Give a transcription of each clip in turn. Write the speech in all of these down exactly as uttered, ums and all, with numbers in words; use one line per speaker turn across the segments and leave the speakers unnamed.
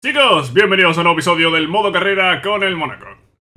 Chicos, bienvenidos a un nuevo episodio del modo carrera con el Mónaco.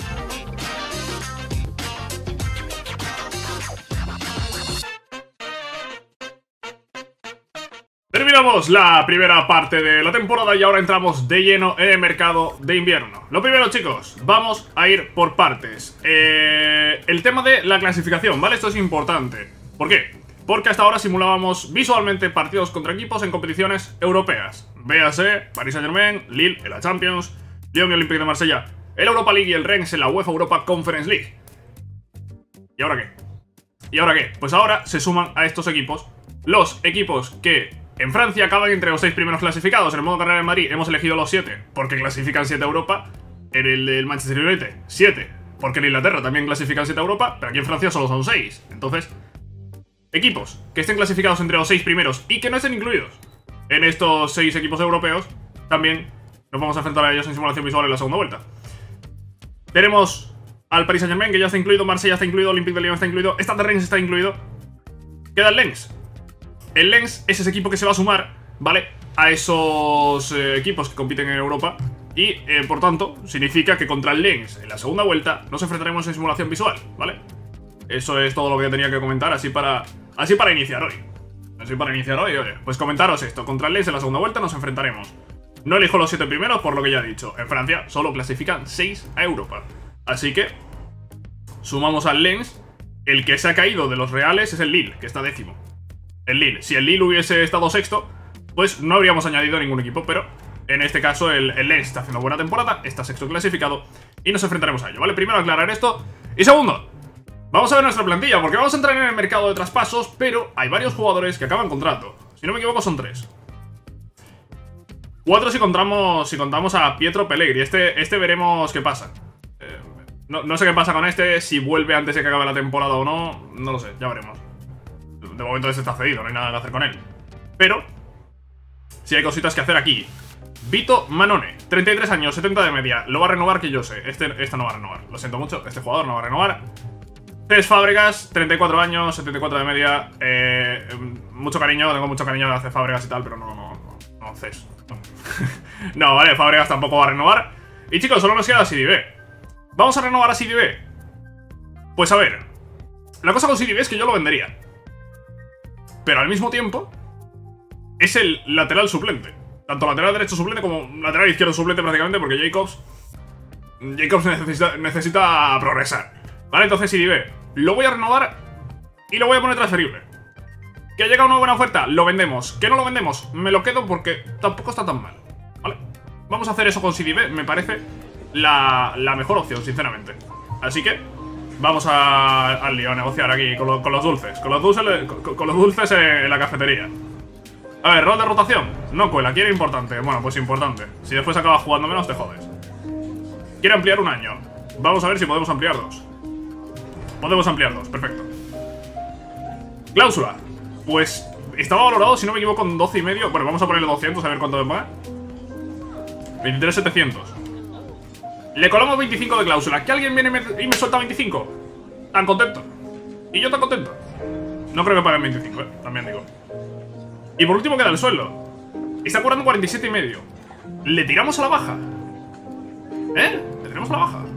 Terminamos la primera parte de la temporada y ahora entramos de lleno en el mercado de invierno. Lo primero, chicos, vamos a ir por partes. Eh, el tema de la clasificación, ¿vale? Esto es importante. ¿Por qué? Porque hasta ahora simulábamos visualmente partidos contra equipos en competiciones europeas. Véase, Paris Saint-Germain, Lille en la Champions, Lyon y Olympique de Marsella en la Europa League y el Rennes en la UEFA Europa Conference League. ¿Y ahora qué? ¿Y ahora qué? Pues ahora se suman a estos equipos los equipos que en Francia acaban entre los seis primeros clasificados. En el modo carrera de Madrid hemos elegido los siete porque clasifican siete a Europa. En el del Manchester United, siete, porque en Inglaterra también clasifican siete a Europa, pero aquí en Francia solo son seis. Entonces, equipos que estén clasificados entre los seis primeros y que no estén incluidos en estos seis equipos europeos, también nos vamos a enfrentar a ellos en simulación visual en la segunda vuelta. Tenemos al Paris Saint-Germain, que ya está incluido, Marsella está incluido, Olympique de Lyon está incluido, Stade de Reims está incluido. Queda el Lens. El Lens es ese equipo que se va a sumar, ¿vale?, a esos eh, equipos que compiten en Europa. Y, eh, por tanto, significa que contra el Lens en la segunda vuelta nos enfrentaremos en simulación visual, ¿vale? Eso es todo lo que yo tenía que comentar, así para así para iniciar hoy. Así para iniciar hoy, oye. Pues comentaros esto. Contra el Lens en la segunda vuelta nos enfrentaremos. No elijo los siete primeros, por lo que ya he dicho. En Francia solo clasifican seis a Europa. Así que sumamos al Lens. El que se ha caído de los reales es el Lille, que está décimo. El Lille. Si el Lille hubiese estado sexto, pues no habríamos añadido ningún equipo, pero en este caso el, el Lens está haciendo buena temporada, está sexto clasificado y nos enfrentaremos a ello, ¿vale? Primero aclarar esto. Y segundo, vamos a ver nuestra plantilla, porque vamos a entrar en el mercado de traspasos, pero hay varios jugadores que acaban contrato. Si no me equivoco son tres. Cuatro si contamos, si contamos a Pietro Pellegrini. Este, este veremos qué pasa. Eh, no, no sé qué pasa con este, si vuelve antes de que acabe la temporada o no. No lo sé, ya veremos. De momento este está cedido, no hay nada que hacer con él. Pero sí hay cositas que hacer aquí. Vito Manone, treinta y tres años, setenta de media. Lo va a renovar, que yo sé. Este, este no va a renovar, lo siento mucho. Este jugador no va a renovar. Cés Fábregas, treinta y cuatro años, setenta y cuatro de media. eh, Mucho cariño, tengo mucho cariño hacia Fábregas y tal, pero no, no, no, no, Cés no. No, vale, Fábregas tampoco va a renovar. Y chicos, solo nos queda Sidibé. ¿Vamos a renovar a Sidibé? Pues a ver, la cosa con Sidibé es que yo lo vendería, pero al mismo tiempo es el lateral suplente. Tanto lateral derecho suplente como lateral izquierdo suplente prácticamente, porque Jacobs Jacobs necesita, necesita progresar. Vale, entonces Sidibé lo voy a renovar y lo voy a poner transferible. Que llega una buena oferta, lo vendemos. Que no lo vendemos, me lo quedo porque tampoco está tan mal. Vale, vamos a hacer eso con Sidibé, me parece la, la mejor opción, sinceramente. Así que vamos a, al lío, a negociar aquí con, lo, con los dulces. Con los dulces, con, con los dulces en la cafetería. A ver, rol de rotación. No cuela, quiere importante. Bueno, pues importante. Si después acabas jugando menos, te jodes. Quiere ampliar un año. Vamos a ver si podemos ampliar dos. Podemos ampliar dos, perfecto. Cláusula. Pues estaba valorado, si no me equivoco, en doce y medio. Bueno, vamos a ponerle doscientos, a ver cuánto me paga. veintitrés mil setecientos. Le colamos veinticinco de cláusula. ¿Que alguien viene y me suelta veinticinco? Tan contento. Y yo tan contento. No creo que paguen veinticinco, eh, también digo. Y por último queda el sueldo. Está cobrando cuarenta y siete y medio. ¿Le tiramos a la baja? ¿Eh? ¿Le tiramos a la baja?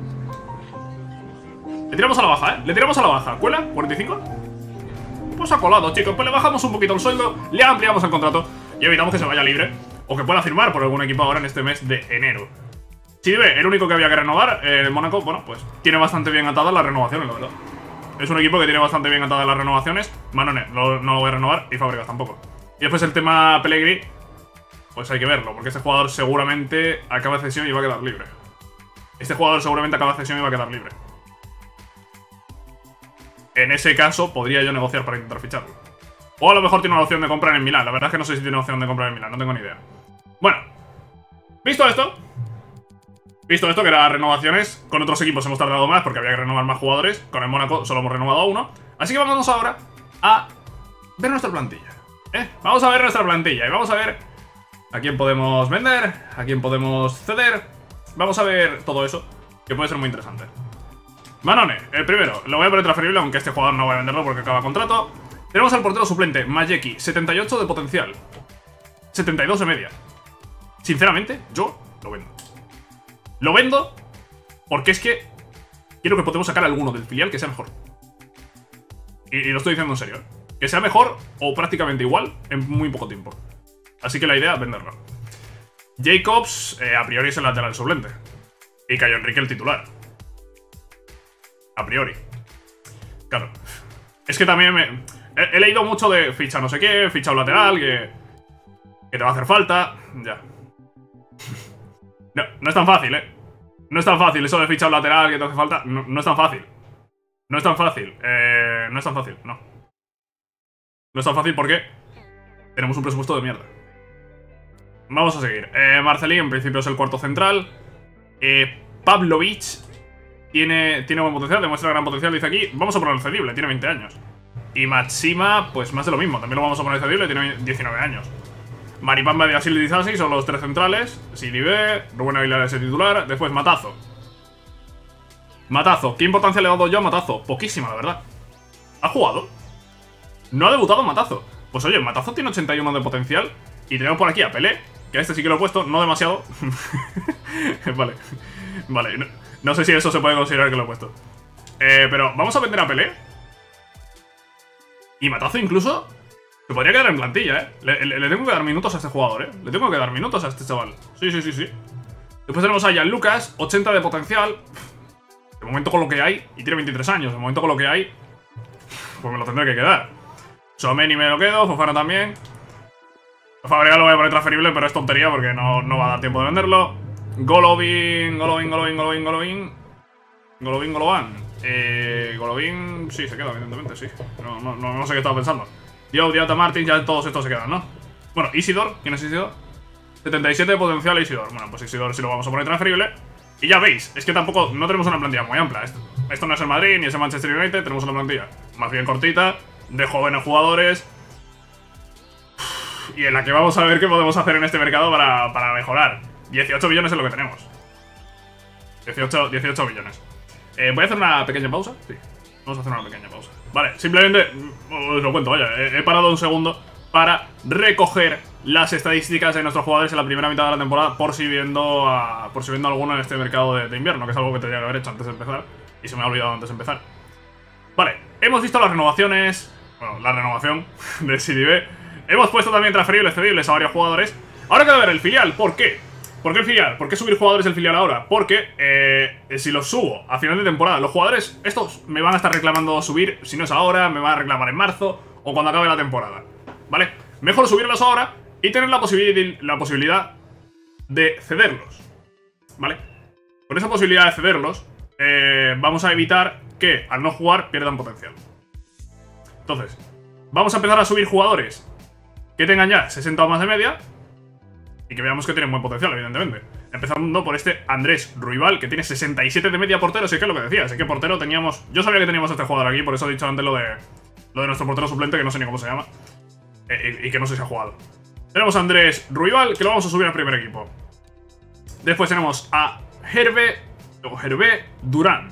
Le tiramos a la baja, ¿eh? Le tiramos a la baja. ¿Cuela? ¿cuarenta y cinco? Pues ha colado, chicos. Pues le bajamos un poquito el sueldo, le ampliamos el contrato y evitamos que se vaya libre o que pueda firmar por algún equipo ahora en este mes de enero. Sidibé, el único que había que renovar, eh, el Mónaco, bueno, pues tiene bastante bien atadas las renovaciones, la verdad. Es un equipo que tiene bastante bien atadas las renovaciones. Manone, no, no lo voy a renovar, y Fábregas tampoco. Y después el tema Pellegrini, pues hay que verlo, porque este jugador seguramente acaba de cesión y va a quedar libre. Este jugador seguramente acaba de cesión y va a quedar libre. En ese caso, podría yo negociar para intentar ficharlo. O a lo mejor tiene una opción de comprar en Milán. La verdad es que no sé si tiene una opción de comprar en Milán, no tengo ni idea. Bueno, visto esto, visto esto, que eran renovaciones, con otros equipos hemos tardado más porque había que renovar más jugadores. Con el Mónaco solo hemos renovado a uno. Así que vamos ahora a ver nuestra plantilla. ¿Eh? Vamos a ver nuestra plantilla y vamos a ver a quién podemos vender, a quién podemos ceder. Vamos a ver todo eso, que puede ser muy interesante. Manone, el primero, lo voy a poner transferible, aunque este jugador no voy a venderlo porque acaba contrato. Tenemos al portero suplente, Majeki, setenta y ocho de potencial, setenta y dos de media. Sinceramente, yo Lo vendo. Lo vendo porque es que quiero que podamos sacar alguno del filial que sea mejor. Y, y lo estoy diciendo en serio, ¿eh? Que sea mejor o prácticamente igual en muy poco tiempo. Así que la idea es venderlo. Jacobs, eh, a priori es el lateral suplente. Y Cayo Enrique el titular. A priori. Claro. Es que también me... He, he leído mucho de ficha no sé qué, ficha un lateral, que... Que te va a hacer falta. Ya. No, no es tan fácil, ¿eh? No es tan fácil eso de fichar un lateral que te hace falta. No, no es tan fácil. No es tan fácil. Eh, no es tan fácil, no. No es tan fácil porque tenemos un presupuesto de mierda. Vamos a seguir. Eh, Marcelí en principio es el cuarto central. Eh, Pavlovic tiene, tiene buen potencial, demuestra gran potencial, dice aquí. Vamos a ponerlo cedible, tiene veinte años. Y Maxima, pues más de lo mismo, también lo vamos a poner cedible, tiene diecinueve años. Maripamba de Asil Dizasi son los tres centrales. Sidibe, Rubén Aguilar es el titular. Después Matazo. Matazo, ¿qué importancia le he dado yo a Matazo? Poquísima, la verdad. ¿Ha jugado? No ha debutado Matazo. Pues oye, Matazo tiene ochenta y uno de potencial. Y tenemos por aquí a Pelé, que a este sí que lo he puesto, no demasiado. Vale, vale, no, no sé si eso se puede considerar que lo he puesto. eh, Pero vamos a vender a Pelé. Y Matazo incluso se podría quedar en plantilla, eh le, le, le tengo que dar minutos a este jugador, eh Le tengo que dar minutos a este chaval. Sí, sí, sí, sí. Después tenemos a Jan Lucas, ochenta de potencial. De momento con lo que hay, y tiene veintitrés años. De momento con lo que hay, pues me lo tendré que quedar. Someni me lo quedo, Fofana también. Fabregas lo voy a poner transferible, pero es tontería porque no, no va a dar tiempo de venderlo. Golovin, Golovin, Golovin, Golovin, Golovin. Golovin, Golovan. Eh, Golovin, sí, se queda, evidentemente, sí. No, no, no, no sé qué estaba pensando. Yo, Diata Martins, ya todos estos se quedan, ¿no? Bueno, Isidor, ¿quién es Isidor? setenta y siete de potencial Isidor. Bueno, pues Isidor sí lo vamos a poner transferible. Y ya veis, es que tampoco, no tenemos una plantilla muy amplia. Esto, esto no es el Madrid ni es el Manchester United, tenemos una plantilla más bien cortita, de jóvenes jugadores. Y en la que vamos a ver qué podemos hacer en este mercado para, para mejorar. dieciocho billones es lo que tenemos. dieciocho, dieciocho billones. Eh, Voy a hacer una pequeña pausa. Sí, vamos a hacer una pequeña pausa. Vale, simplemente os lo cuento, vaya. He, he parado un segundo para recoger las estadísticas de nuestros jugadores en la primera mitad de la temporada, por si viendo a, por si viendo alguno en este mercado de, de invierno, que es algo que tendría que haber hecho antes de empezar y se me ha olvidado antes de empezar. Vale, hemos visto las renovaciones. Bueno, la renovación de Sidibe. Hemos puesto también transferibles, cedibles a varios jugadores. Ahora queda ver el filial. ¿Por qué? ¿Por qué el filial? ¿Por qué subir jugadores del filial ahora? Porque eh, si los subo a final de temporada, los jugadores estos me van a estar reclamando subir. Si no es ahora, me van a reclamar en marzo o cuando acabe la temporada, ¿vale? Mejor subirlos ahora y tener la, posibil la posibilidad de cederlos, ¿vale? Con esa posibilidad de cederlos eh, vamos a evitar que al no jugar pierdan potencial. Entonces, vamos a empezar a subir jugadores que tengan ya sesenta o más de media y que veamos que tienen buen potencial, evidentemente. Empezando por este Andrés Ruibal, que tiene sesenta y siete de media portero. Sé que es lo que decía, sé que portero teníamos... Yo sabía que teníamos a este jugador aquí, por eso he dicho antes lo de lo de nuestro portero suplente, que no sé ni cómo se llama, eh, y, y que no sé si ha jugado. Tenemos a Andrés Ruibal, que lo vamos a subir al primer equipo. Después tenemos a Hervé, o Hervé Durán.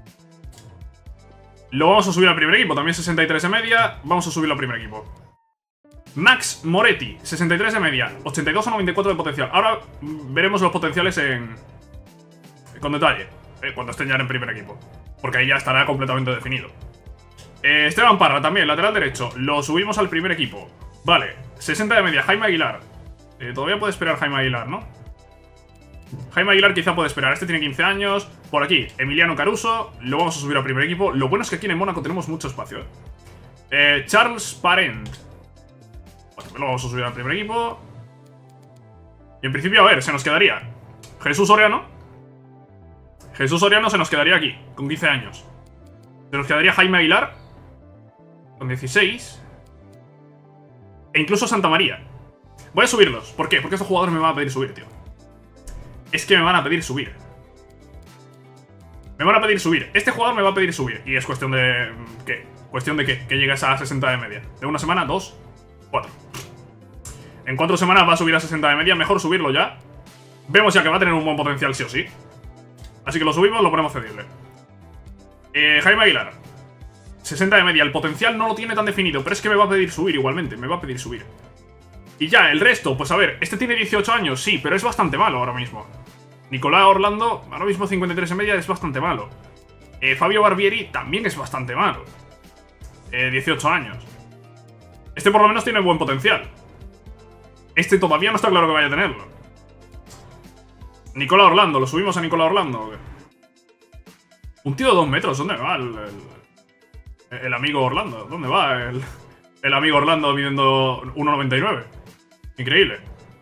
Lo vamos a subir al primer equipo, también sesenta y tres de media. Vamos a subirlo al primer equipo. Max Moretti, sesenta y tres de media, ochenta y dos a noventa y cuatro de potencial. Ahora veremos los potenciales en con detalle, eh, cuando estén ya en primer equipo, porque ahí ya estará completamente definido. eh, Esteban Parra también, lateral derecho. Lo subimos al primer equipo. Vale, sesenta de media, Jaime Aguilar. eh, Todavía puede esperar Jaime Aguilar, ¿no? Jaime Aguilar quizá puede esperar, este tiene quince años. Por aquí, Emiliano Caruso, lo vamos a subir al primer equipo. Lo bueno es que aquí en Mónaco tenemos mucho espacio, eh, eh Charles Parent, pues lo vamos a subir al primer equipo. Y en principio, a ver, se nos quedaría Jesús Soriano. Jesús Soriano se nos quedaría aquí, con quince años. Se nos quedaría Jaime Aguilar, con dieciséis. E incluso Santa María. Voy a subirlos, ¿por qué? Porque estos jugadores me van a pedir subir, tío. Es que me van a pedir subir. Me van a pedir subir, este jugador me va a pedir subir. Y es cuestión de... ¿qué? Cuestión de qué, que llegue a sesenta de media. De una semana, dos, cuatro. En cuatro semanas va a subir a sesenta de media. Mejor subirlo ya. Vemos ya que va a tener un buen potencial sí o sí. Así que lo subimos, lo ponemos cedible. eh, Jaime Aguilar, sesenta de media. El potencial no lo tiene tan definido, pero es que me va a pedir subir igualmente. Me va a pedir subir. Y ya, el resto, pues a ver, este tiene dieciocho años, sí, pero es bastante malo ahora mismo. Nicolás Orlando, ahora mismo cincuenta y tres en media, es bastante malo. Eh, Fabio Barbieri también es bastante malo. Eh, dieciocho años. Este por lo menos tiene buen potencial. Este todavía no está claro que vaya a tenerlo. Nicolás Orlando, ¿lo subimos a Nicolás Orlando o qué? Un tío de dos metros, ¿dónde va el, el, el amigo Orlando? ¿Dónde va el, el amigo Orlando midiendo uno noventa y nueve? Increíble.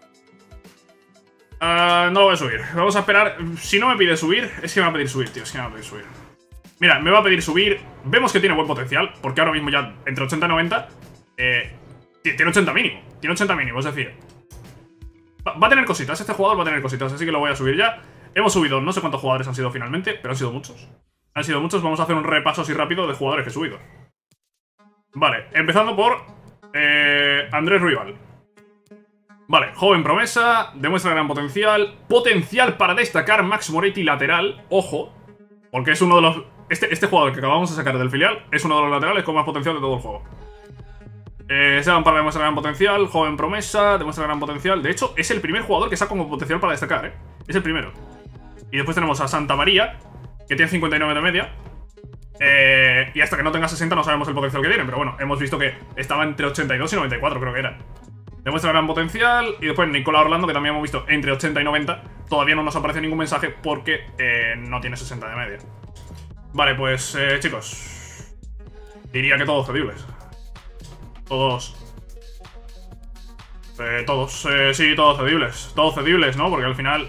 Uh, no lo voy a subir. Vamos a esperar. Si no me pide subir, es que me va a pedir subir, tío. Es que me va a pedir subir. Mira, me va a pedir subir. Vemos que tiene buen potencial, porque ahora mismo ya entre ochenta y noventa eh, tiene ochenta mínimo. Tiene ochenta mínimo, es decir, va, va a tener cositas. Este jugador va a tener cositas, así que lo voy a subir ya. Hemos subido, no sé cuántos jugadores han sido finalmente, pero han sido muchos. Han sido muchos. Vamos a hacer un repaso así rápido de jugadores que he subido. Vale, empezando por eh, Andrés Ruibal. Vale, joven promesa, demuestra gran potencial. Potencial para destacar, Max Moretti lateral. Ojo, porque es uno de los... Este, este jugador que acabamos de sacar del filial es uno de los laterales con más potencial de todo el juego. Eh, Seban para demuestra gran potencial, joven promesa, demuestra gran potencial. De hecho, es el primer jugador que saca como potencial para destacar, ¿eh? Es el primero. Y después tenemos a Santa María, que tiene cincuenta y nueve de media. Eh, y hasta que no tenga sesenta no sabemos el potencial que tiene. Pero bueno, hemos visto que estaba entre ochenta y dos y noventa y cuatro, creo que era. Demuestra gran potencial. Y después Nicolás Orlando, que también hemos visto entre ochenta y noventa. Todavía no nos aparece ningún mensaje porque eh, no tiene sesenta de media. Vale, pues eh, chicos, diría que todos cedibles. Todos eh, Todos, eh, sí, todos cedibles. Todos cedibles, ¿no? Porque al final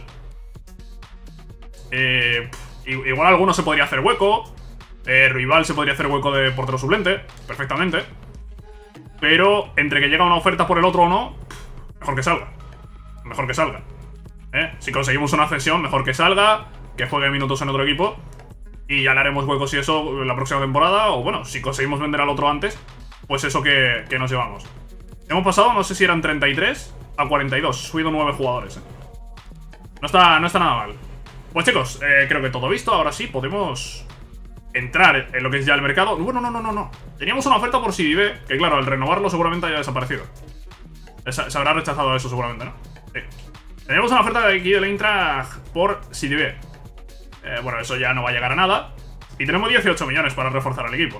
eh, igual alguno se podría hacer hueco. eh, Rival se podría hacer hueco de portero suplente perfectamente. Pero entre que llega una oferta por el otro o no, mejor que salga. Mejor que salga, ¿eh? Si conseguimos una cesión, mejor que salga, que juegue minutos en otro equipo. Y ya le haremos huecos y eso la próxima temporada. O bueno, si conseguimos vender al otro antes, pues eso que, que nos llevamos. Hemos pasado, no sé si eran treinta y tres a cuarenta y dos. Subido nueve jugadores, ¿eh? No está, no está nada mal. Pues chicos, eh, creo que todo visto. Ahora sí, podemos entrar en lo que es ya el mercado. Bueno, no, no, no, no. Teníamos una oferta por C D B, que claro, al renovarlo seguramente haya desaparecido. Se, se habrá rechazado eso seguramente, ¿no? Sí. Teníamos una oferta de aquí del Eintracht por C D B. Eh, bueno, eso ya no va a llegar a nada. Y tenemos dieciocho millones para reforzar el equipo.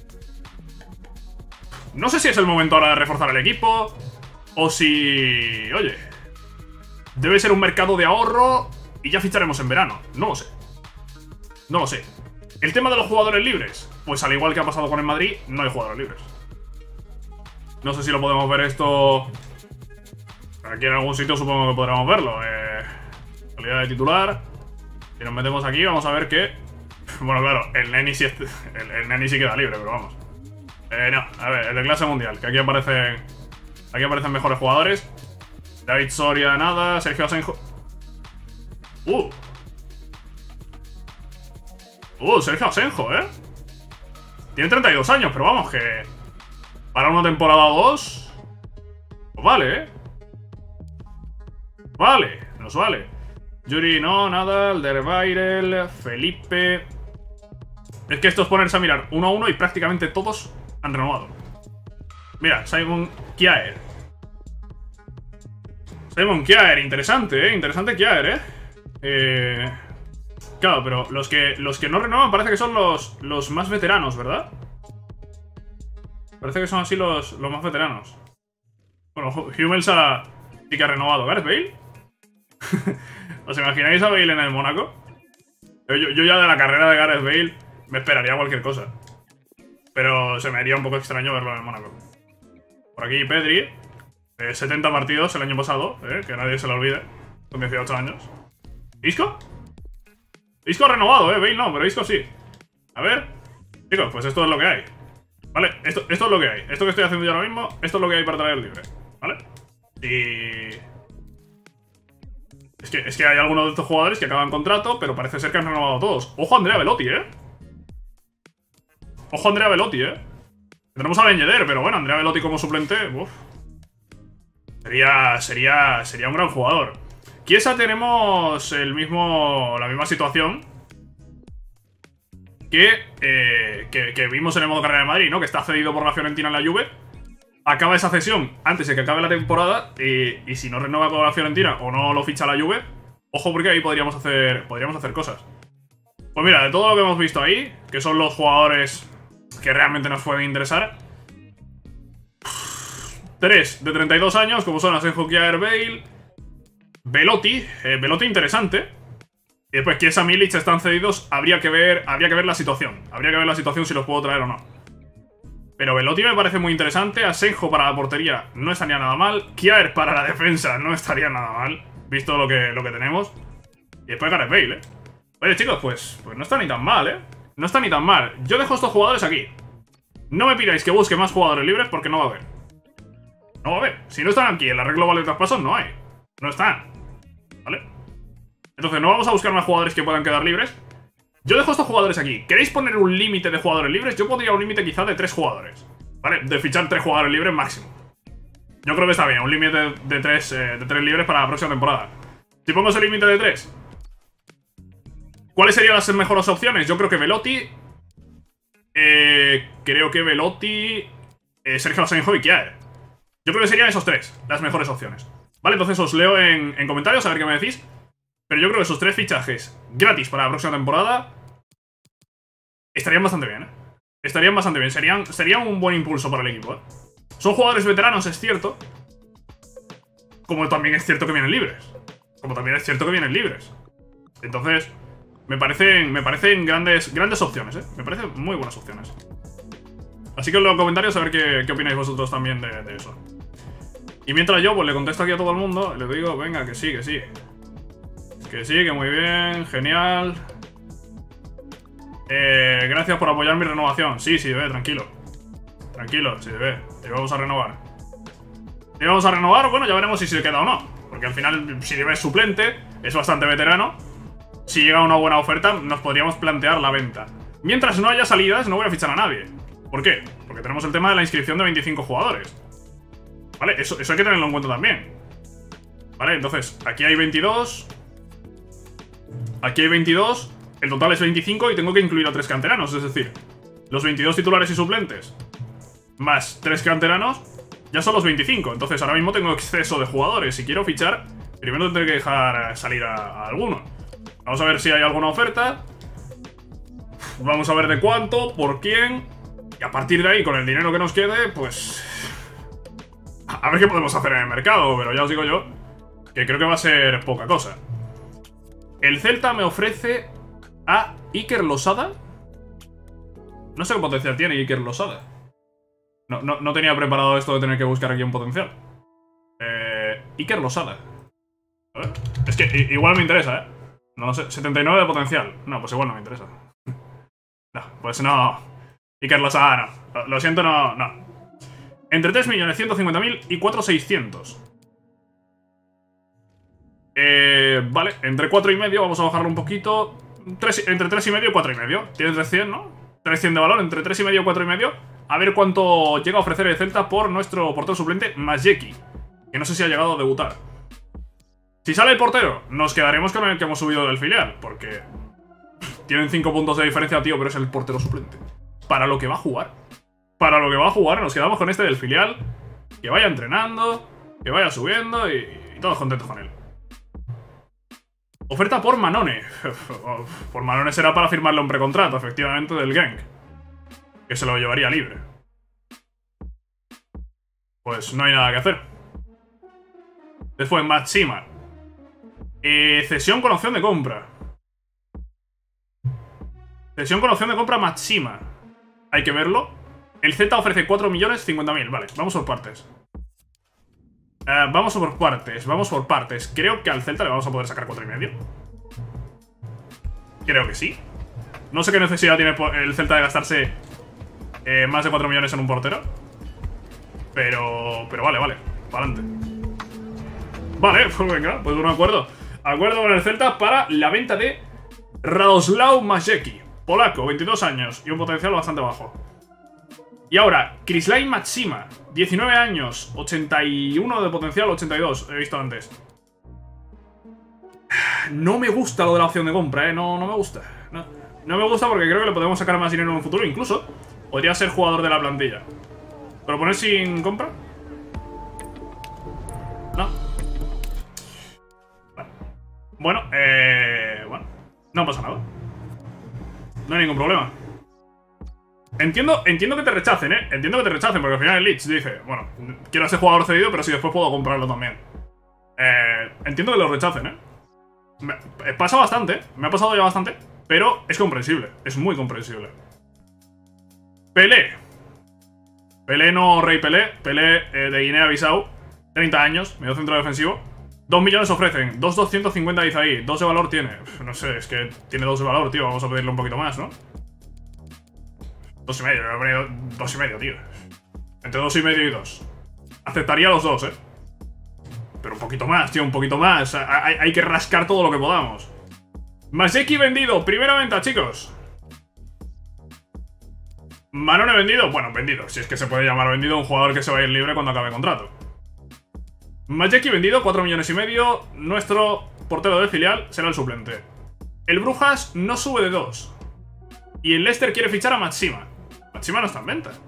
No sé si es el momento ahora de reforzar el equipo, o si... Oye, debe ser un mercado de ahorro y ya ficharemos en verano. No lo sé. No lo sé. El tema de los jugadores libres, pues al igual que ha pasado con el Madrid, no hay jugadores libres. No sé si lo podemos ver esto aquí en algún sitio, supongo que podremos verlo. Eh, calidad de titular. Si nos metemos aquí, vamos a ver que... Bueno, claro, el Neni sí, el, el Neni sí queda libre, pero vamos. Eh, no, a ver, el de clase mundial, que aquí aparecen... Aquí aparecen mejores jugadores. David Soria, nada. Sergio Asenjo. Uh. Uh, Sergio Asenjo, ¿eh? Tiene treinta y dos años, pero vamos, que... Para una temporada o dos... Pues vale, ¿eh? Vale, nos vale. Yuri, no, nada. Alderweireld, Felipe... Es que esto es ponerse a mirar uno a uno y prácticamente todos han renovado. Mira, Simon Kjaer. Simon Kjaer, interesante, ¿eh? Interesante Kjaer, ¿eh? Eh... Claro, pero los que, los que no renuevan parece que son los, los más veteranos, ¿verdad? Parece que son así los, los más veteranos. Bueno, Hummels ha, sí que ha renovado. ¿Gareth Bale? ¿Os imagináis a Bale en el Mónaco? Yo, yo ya de la carrera de Gareth Bale me esperaría cualquier cosa. Pero se me haría un poco extraño verlo en el Mónaco. Por aquí Pedri. Eh, setenta partidos el año pasado, eh, que nadie se lo olvide. Con dieciocho años. ¿Isco? Isco ha renovado, eh. Bale no, pero Isco sí. A ver. Chicos, pues esto es lo que hay. Vale, esto, esto es lo que hay. Esto que estoy haciendo yo ahora mismo, esto es lo que hay para traer libre. ¿Vale? Y... Es que, es que hay algunos de estos jugadores que acaban contrato, pero parece ser que han renovado todos. Ojo a Andrea Belotti, eh. Ojo a Andrea Belotti, eh. Tenemos a Ben Yedder, pero bueno, Andrea Belotti como suplente, uf. Sería, sería, sería un gran jugador. Chiesa tenemos el mismo, la misma situación que, eh, que, que vimos en el modo carrera de Madrid, ¿no? Que está cedido por la Fiorentina en la Juve. Acaba esa cesión antes de que acabe la temporada y, y si no renueva con la Fiorentina o no lo ficha la Juve, Ojo, porque ahí podríamos hacer, podríamos hacer cosas. Pues mira, de todo lo que hemos visto ahí, que son los jugadores que realmente nos pueden interesar, tres de treinta y dos años, como son Asenjo, Kjaer, Bale, Belotti, eh, Belotti interesante. Y después Chiesa, Milic están cedidos, habría que ver, habría que ver la situación. Habría que ver la situación si los puedo traer o no. Pero Belotti me parece muy interesante, Asenjo para la portería no estaría nada mal, Kjaer para la defensa no estaría nada mal, visto lo que, lo que tenemos. Y después Gareth Bale, ¿eh? Oye, chicos, pues, pues no está ni tan mal, ¿eh? No está ni tan mal. Yo dejo estos jugadores aquí. No me pidáis que busque más jugadores libres porque no va a haber. No va a haber. Si no están aquí en la regla global de traspasos, no hay. No están. ¿Vale? Entonces no vamos a buscar más jugadores que puedan quedar libres. Yo dejo estos jugadores aquí. ¿Queréis poner un límite de jugadores libres? Yo pondría un límite quizá de tres jugadores. ¿Vale? De fichar tres jugadores libres máximo. Yo creo que está bien. Un límite de, de, tres, eh, de tres libres para la próxima temporada. Si pongo ese límite de tres, ¿cuáles serían las mejores opciones? Yo creo que Belotti. Eh, creo que Belotti. Eh, Sergio Asenjo y Kjaer. Yo creo que serían esos tres las mejores opciones. Vale, entonces os leo en, en comentarios a ver qué me decís. Pero yo creo que esos tres fichajes gratis para la próxima temporada estarían bastante bien, ¿eh? Estarían bastante bien. Serían, serían un buen impulso para el equipo, ¿eh? Son jugadores veteranos, es cierto. Como también es cierto que vienen libres. Como también es cierto que vienen libres. Entonces, me parecen, me parecen grandes, grandes opciones, ¿eh? Me parecen muy buenas opciones. Así que os leo en comentarios a ver qué, qué opináis vosotros también de, de eso. Y mientras yo, pues le contesto aquí a todo el mundo y le digo, venga, que sí, que sí. Que sí, que muy bien, genial. Eh, gracias por apoyar mi renovación. Sí, sí, ve, tranquilo. Tranquilo, sí, ve. Te vamos a renovar. Te vamos a renovar, bueno, ya veremos si se queda o no. Porque al final, si es suplente, es bastante veterano. Si llega una buena oferta, nos podríamos plantear la venta. Mientras no haya salidas, no voy a fichar a nadie. ¿Por qué? Porque tenemos el tema de la inscripción de veinticinco jugadores. ¿Vale? Eso, eso hay que tenerlo en cuenta también. Vale, entonces, aquí hay veintidós. Aquí hay veintidós. El total es veinticinco y tengo que incluir a tres canteranos. Es decir, los veintidós titulares y suplentes más tres canteranos ya son los veinticinco. Entonces ahora mismo tengo exceso de jugadores. Si quiero fichar, primero tendré que dejar salir a, a alguno. Vamos a ver si hay alguna oferta. Vamos a ver de cuánto, por quién. Y a partir de ahí, con el dinero que nos quede, pues... a ver qué podemos hacer en el mercado. Pero ya os digo yo que creo que va a ser poca cosa. El Celta me ofrece a Iker Losada. No sé qué potencial tiene Iker Losada. No, no, no tenía preparado esto de tener que buscar aquí un potencial. Eh, Iker Losada. A ver. Es que igual me interesa, ¿eh? No lo sé. setenta y nueve de potencial. No, pues igual no me interesa. No, pues no. Iker Losada no. Lo, lo siento, no, no. Entre tres millones ciento cincuenta mil y cuatro millones seiscientos mil. Eh, vale, entre cuatro y medio, vamos a bajarlo un poquito. tres, entre tres y medio y cuatro y medio. Tiene trescientos, ¿no? trescientos de valor, entre tres y medio y cuatro y medio. A ver cuánto llega a ofrecer el Celta por nuestro portero suplente, Majeki, que no sé si ha llegado a debutar. Si sale el portero, nos quedaremos con el que hemos subido del filial, porque tienen cinco puntos de diferencia, tío, pero es el portero suplente. Para lo que va a jugar. Para lo que va a jugar, nos quedamos con este del filial. Que vaya entrenando, que vaya subiendo y, y todos contentos con él. Oferta por Manone. Por Manone será para firmarle un precontrato, efectivamente, del Genk. Que se lo llevaría libre. Pues no hay nada que hacer. Después, Maxima. Eh, cesión con opción de compra. Cesión con opción de compra Maxima. Hay que verlo. El Z ofrece cuatro millones cincuenta mil. Vale, vamos por partes. Uh, vamos por partes, vamos por partes. Creo que al Celta le vamos a poder sacar cuatro y medio. Creo que sí. No sé qué necesidad tiene el Celta de gastarse eh, más de cuatro millones en un portero. Pero, pero vale, vale, para adelante. Vale, pues venga, pues un acuerdo. Acuerdo con el Celta para la venta de Radoslaw Majeki, polaco, veintidós años y un potencial bastante bajo. Y ahora, Krislaj Maxima, diecinueve años, ochenta y uno de potencial, ochenta y dos, he visto antes. No me gusta lo de la opción de compra, eh, no, no me gusta. No, no me gusta porque creo que le podemos sacar más dinero en un futuro, incluso podría ser jugador de la plantilla. ¿Pero poner sin compra? No. Vale. bueno, eh... Bueno, no pasa nada. No hay ningún problema. Entiendo, entiendo que te rechacen, ¿eh? Entiendo que te rechacen, porque al final el Lich dice, bueno, quiero a ese jugador cedido, pero si después puedo comprarlo también. Eh... Entiendo que lo rechacen, ¿eh? Me, pasa bastante, me ha pasado ya bastante, pero es comprensible, es muy comprensible. Pelé. Pelé no Rey Pelé, Pelé eh, de Guinea-Bissau, treinta años, medio centro defensivo. dos millones ofrecen, dos doscientos cincuenta dice ahí, dos de valor tiene. Uf, no sé, es que tiene dos de valor, tío, vamos a pedirle un poquito más, ¿no? Dos y medio, he venido dos y medio, tío. Entre dos y medio y dos. Aceptaría los dos, eh. Pero un poquito más, tío, un poquito más. Hay, hay que rascar todo lo que podamos. Majeki vendido, primera venta, chicos. Manone vendido, bueno, vendido, si es que se puede llamar vendido un jugador que se va a ir libre cuando acabe el contrato. Majeki vendido, cuatro millones y medio. Nuestro portero de filial será el suplente. El Brujas no sube de dos. Y el Leicester quiere fichar a Maxima. Maxima no está en venta.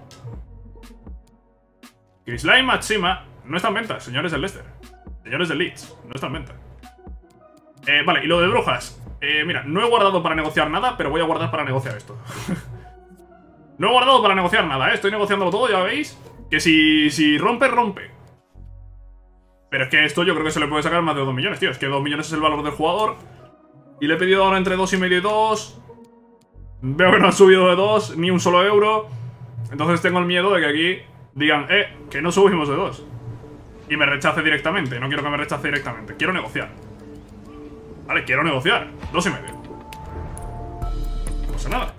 Krislai Maxima no está en venta, señores del Leicester. Señores del Leeds, no está en venta. Eh, vale, y lo de Brujas. Eh, mira, no he guardado para negociar nada, pero voy a guardar para negociar esto. No he guardado para negociar nada, ¿eh? Estoy negociándolo todo, ya veis. Que si, si rompe, rompe. Pero es que esto yo creo que se le puede sacar más de dos millones, tío. Es que dos millones es el valor del jugador. Y le he pedido ahora entre dos y medio y dos. Veo que no han subido de dos, ni un solo euro. Entonces tengo el miedo de que aquí digan, eh, que no subimos de dos. Y me rechace directamente. No quiero que me rechace directamente. Quiero negociar. Vale, quiero negociar. Dos y medio. No pasa nada.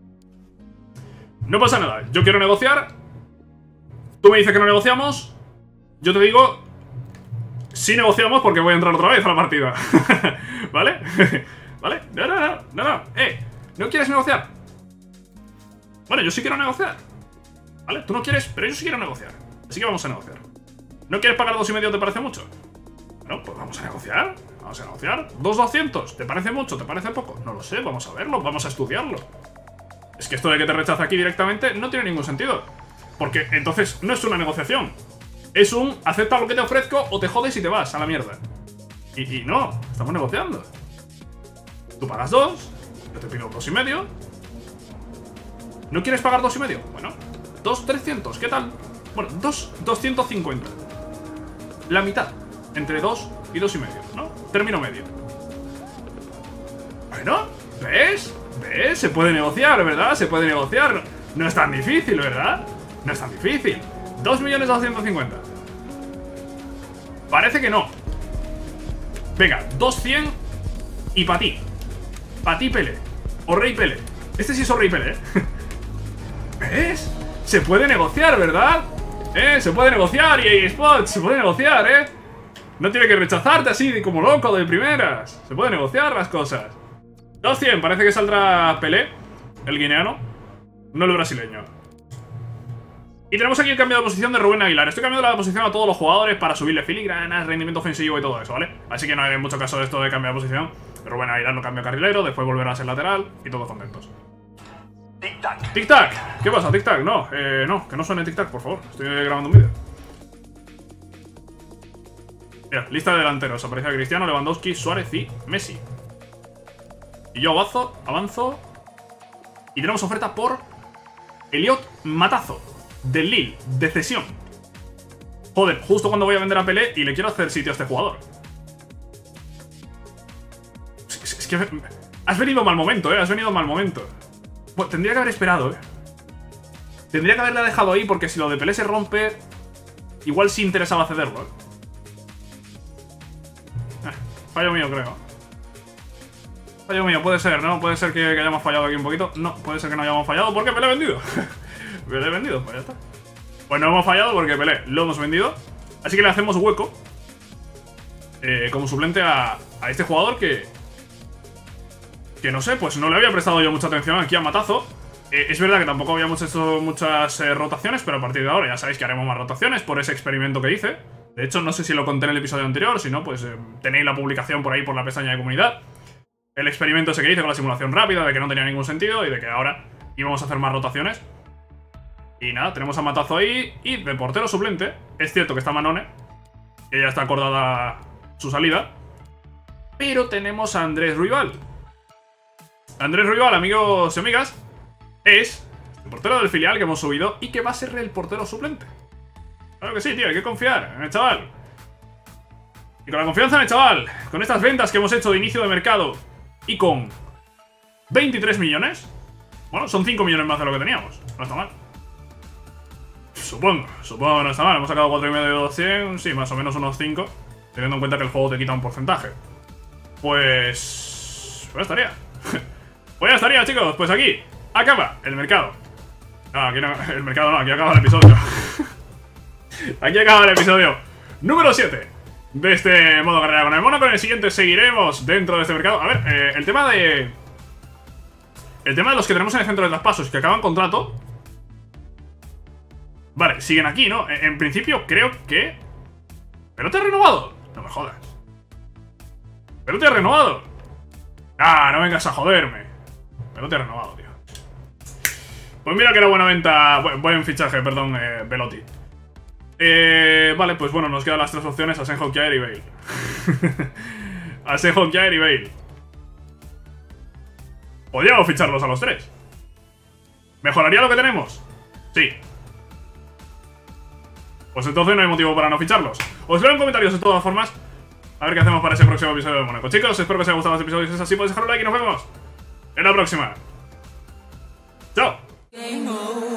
No pasa nada. Yo quiero negociar. Tú me dices que no negociamos. Yo te digo, sí negociamos porque voy a entrar otra vez a la partida. ¿Vale? ¿Vale? No, no, no, no, no. Eh, ¿no quieres negociar? Bueno, yo sí quiero negociar. ¿Vale? Tú no quieres, pero yo sí quiero negociar. Así que vamos a negociar. ¿No quieres pagar dos y medio? ¿Te parece mucho? Bueno, pues vamos a negociar. Vamos a negociar. Dos doscientos. ¿Te parece mucho? ¿Te parece poco? No lo sé. Vamos a verlo. Vamos a estudiarlo. Es que esto de que te rechaza aquí directamente no tiene ningún sentido. Porque entonces no es una negociación. Es un acepta lo que te ofrezco o te jodes y te vas a la mierda. Y, y no. Estamos negociando. Tú pagas dos. Yo te pido dos y medio. ¿No quieres pagar dos y medio? Bueno, dos trescientos. ¿Qué tal? Bueno, dos doscientos cincuenta. La mitad. Entre dos y dos y medio, ¿no? Término medio. Bueno, ¿ves? ¿Ves? Se puede negociar, ¿verdad? Se puede negociar. No es tan difícil, ¿verdad? No es tan difícil. dos millones doscientos cincuenta. Parece que no. Venga, dos cien y pa' ti. Pa' ti, Pelé. O Rey Pelé. Este sí es o Rey Pelé, ¿eh? ¿Ves? Se puede negociar, ¿verdad? ¿Eh? Se puede negociar, E A Sports. Se puede negociar, ¿eh? No tiene que rechazarte así como loco de primeras. Se puede negociar las cosas. dos cien, parece que saldrá Pelé, el guineano, no el brasileño. Y tenemos aquí el cambio de posición de Rubén Aguilar. Estoy cambiando la posición a todos los jugadores para subirle filigranas, rendimiento ofensivo y todo eso, ¿vale? Así que no hay mucho caso de esto de cambiar de posición. Rubén Aguilar lo cambia a carrilero, después volverá a ser lateral y todos contentos. Tic-tac. Tic-tac. ¿Qué pasa, tic-tac? No, eh, no, que no suene tic-tac, por favor. Estoy grabando un vídeo. Mira, lista de delanteros. Aparece Cristiano, Lewandowski, Suárez y Messi. Y yo avanzo, avanzo. Y tenemos oferta por Elliot Matazo, del Lille, de cesión. Joder, justo cuando voy a vender a Pelé y le quiero hacer sitio a este jugador. Es, es que has venido mal momento, eh. Has venido mal momento. Bueno, tendría que haber esperado, eh. Tendría que haberla dejado ahí porque si lo de Pelé se rompe, igual sí interesaba cederlo, eh. eh fallo mío, creo. Fallo mío, puede ser, ¿no? Puede ser que, que hayamos fallado aquí un poquito. No, puede ser que no hayamos fallado porque Pelé he vendido. Pelé he vendido, pues ya está. Pues no hemos fallado porque Pelé lo hemos vendido. Así que le hacemos hueco eh, como suplente a, a este jugador que... Que no sé, pues no le había prestado yo mucha atención aquí a Matazo. Eh, es verdad que tampoco habíamos hecho muchas eh, rotaciones, pero a partir de ahora ya sabéis que haremos más rotaciones por ese experimento que hice. De hecho, no sé si lo conté en el episodio anterior, si no, pues eh, tenéis la publicación por ahí por la pestaña de comunidad. El experimento ese que hice con la simulación rápida, de que no tenía ningún sentido y de que ahora íbamos a hacer más rotaciones. Y nada, tenemos a Matazo ahí. Y de portero suplente, es cierto que está Manone, que ya está acordada su salida. Pero tenemos a Andrés Ruibal. Andrés Ruibal, amigos y amigas, es el portero del filial que hemos subido y que va a ser el portero suplente. Claro que sí, tío, hay que confiar en el chaval. Y con la confianza en el chaval, con estas ventas que hemos hecho de inicio de mercado y con veintitrés millones, bueno, son cinco millones más de lo que teníamos. No está mal. Supongo, supongo que no está mal. Hemos sacado cuatro y medio de doscientos, sí, más o menos unos cinco, teniendo en cuenta que el juego te quita un porcentaje. Pues... pues ya estaría. Pues ya estaría, chicos. Pues aquí acaba el mercado. No, aquí no, el mercado no, aquí acaba el episodio. Aquí acaba el episodio número siete de este modo carrera con el mono. Con el siguiente seguiremos dentro de este mercado. A ver, eh, el tema de... El tema de los que tenemos en el centro de traspasos que acaban contrato. Vale, siguen aquí, ¿no? En, en principio creo que... ¿Pero te has renovado? No me jodas. ¿Pero te has renovado? Ah, no vengas a joderme. Pero te has renovado, tío. Pues mira que era buena venta. Buen, buen fichaje, perdón, eh, Velotti. Eh, vale, pues bueno, nos quedan las tres opciones: Asenjo, Kjaer y Bale. Asenjo, Kjaer y Bale. Podríamos ficharlos a los tres. ¿Mejoraría lo que tenemos? Sí. Pues entonces no hay motivo para no ficharlos. Os leo en comentarios de todas formas a ver qué hacemos para ese próximo episodio de Mónaco. Chicos, espero que os haya gustado este episodio. Si es así, podéis dejar un like y nos vemos en la próxima. ¡Chao!